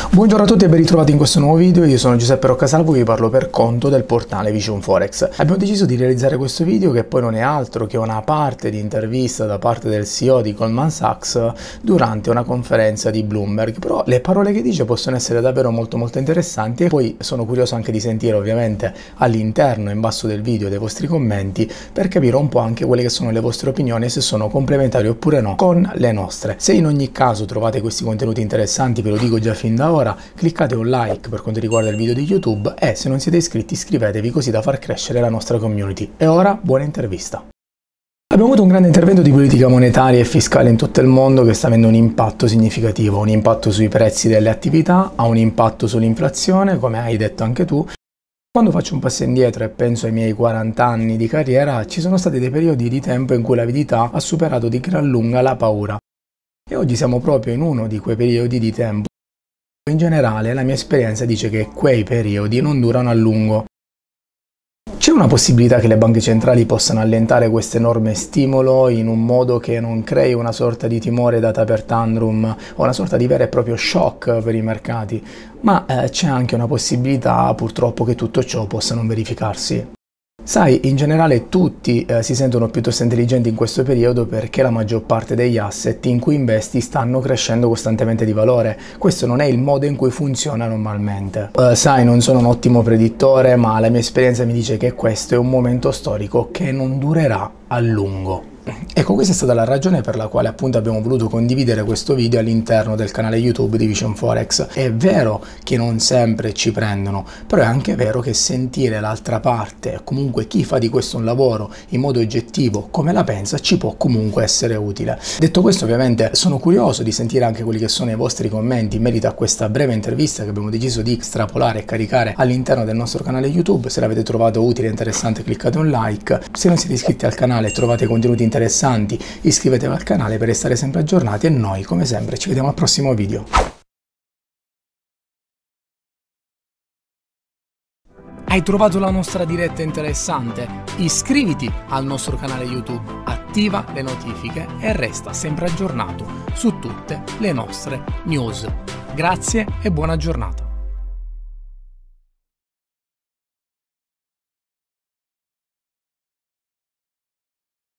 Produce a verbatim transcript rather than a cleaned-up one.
Buongiorno a tutti e ben ritrovati in questo nuovo video. Io sono Giuseppe Roccasalvo e vi parlo per conto del portale Vision Forex. Abbiamo deciso di realizzare questo video che poi non è altro che una parte di intervista da parte del C E O di Goldman Sachs durante una conferenza di Bloomberg, però le parole che dice possono essere davvero molto molto interessanti e poi sono curioso anche di sentire ovviamente all'interno, in basso del video, dei vostri commenti per capire un po' anche quelle che sono le vostre opinioni e se sono complementari oppure no con le nostre. Se in ogni caso trovate questi contenuti interessanti, ve lo dico già fin da ora, cliccate un like per quanto riguarda il video di YouTube e se non siete iscritti iscrivetevi così da far crescere la nostra community. E ora buona intervista. Abbiamo avuto un grande intervento di politica monetaria e fiscale in tutto il mondo che sta avendo un impatto significativo, un impatto sui prezzi delle attività, ha un impatto sull'inflazione, come hai detto anche tu. Quando faccio un passo indietro e penso ai miei quaranta anni di carriera, ci sono stati dei periodi di tempo in cui l'avidità ha superato di gran lunga la paura. E oggi siamo proprio in uno di quei periodi di tempo. In generale, la mia esperienza dice che quei periodi non durano a lungo. C'è una possibilità che le banche centrali possano allentare questo enorme stimolo in un modo che non crei una sorta di timore data per tantrum o una sorta di vero e proprio shock per i mercati, ma eh, c'è anche una possibilità purtroppo che tutto ciò possa non verificarsi. Sai, in generale tutti eh, si sentono piuttosto intelligenti in questo periodo perché la maggior parte degli asset in cui investi stanno crescendo costantemente di valore. Questo non è il modo in cui funziona normalmente. Uh, sai, non sono un ottimo predittore, ma la mia esperienza mi dice che questo è un momento storico che non durerà a lungo. Ecco, questa è stata la ragione per la quale appunto abbiamo voluto condividere questo video all'interno del canale YouTube di Vision Forex. È vero che non sempre ci prendono, però è anche vero che sentire l'altra parte, comunque chi fa di questo un lavoro in modo oggettivo, come la pensa, ci può comunque essere utile. Detto questo, ovviamente sono curioso di sentire anche quelli che sono i vostri commenti in merito a questa breve intervista che abbiamo deciso di estrapolare e caricare all'interno del nostro canale YouTube. Se l'avete trovato utile e interessante cliccate un like, se non siete iscritti al canale e trovate contenuti interessanti iscrivetevi al canale per restare sempre aggiornati e noi come sempre ci vediamo al prossimo video. Hai trovato la nostra diretta interessante? Iscriviti al nostro canale YouTube, attiva le notifiche e resta sempre aggiornato su tutte le nostre news. Grazie e buona giornata.